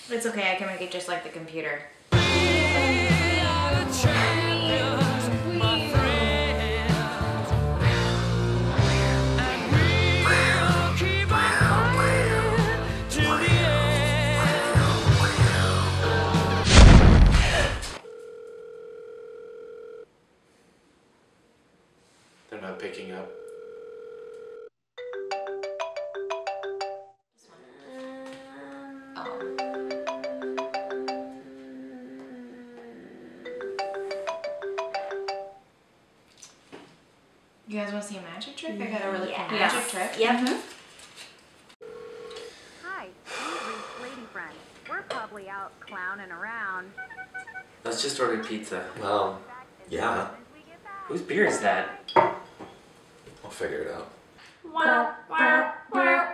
It's okay, I can make it just like the computer. They're not picking up. You guys want to see a magic trick? I got a really cool Yes. magic trick. Yep. Hi, we've reached Ladyfriend. We're probably out clowning around. Let's just order pizza. Well, yeah. Whose beer is that? I'll figure it out.